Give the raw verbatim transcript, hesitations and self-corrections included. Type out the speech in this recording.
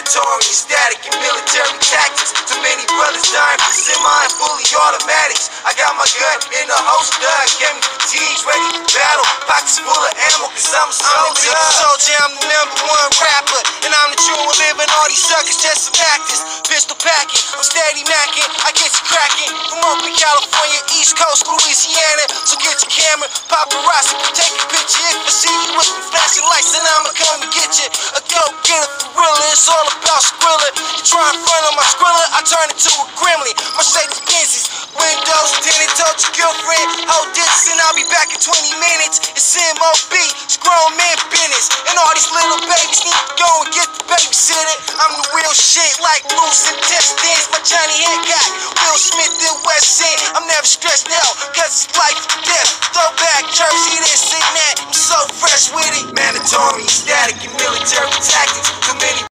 mandatory, static, and military tactics. Too many brothers dying for semi and fully automatics. I got my gun in the holster, I gave me fatigues, ready to battle. Pockets full of ammo, cause I'm a soldier. I'm the soldier, I'm the number one rapper. And I'm the true one living, all these suckers just some actors. Pistol packing, I'm steady macking, I get you cracking. From Oakland, California, East Coast, Louisiana. So get your camera, paparazzi, take a picture. If I see you with the flashing lights, then I'ma come and get you. A go-getter for real, it's all about Skrilla. You try in front of my Skrilla, I turn into a gremlin. Mercedes Benzes, windows tinted, told your girlfriend, hold this and I'll be back in twenty minutes. It's M O B, it's grown man business. And all these little babies need to go and get the babysitter. I'm the real shit like loose intestines. My Johnny Hancock, Will Smith and West End. I'm never stressed out, cause it's life or death. Throwback, jersey, this and that. I'm so fresh with it. Mandatory, static, and military tactics. Too many